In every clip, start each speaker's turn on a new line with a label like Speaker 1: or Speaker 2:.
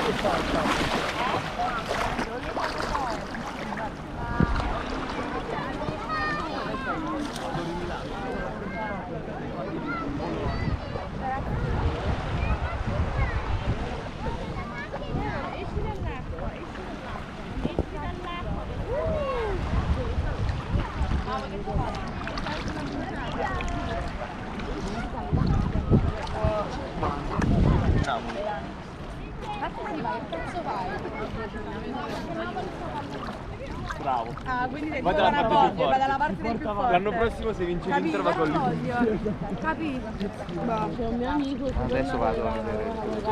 Speaker 1: Bravo.
Speaker 2: Ah, quindi sei
Speaker 1: vai dalla
Speaker 2: parte del più forte.
Speaker 1: L'anno prossimo se vince l'Inter va con lì.
Speaker 2: Capito?
Speaker 3: C'è un mio amico che
Speaker 1: Adesso vado a vedere.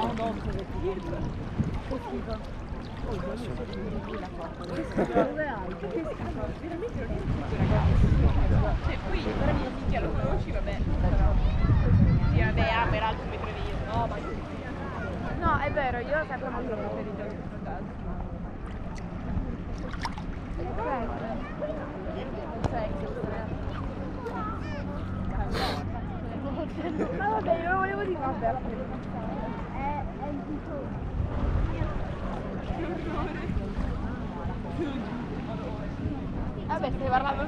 Speaker 2: Cioè qui, però mio figlio lo conosci, vabbè. Sì, vabbè, peraltro mi trovi io. No, ma... No, è vero, io ho sempre molto preferito il ma vabbè, io volevo dire vabbè. È il tipo. Vabbè, stai parlando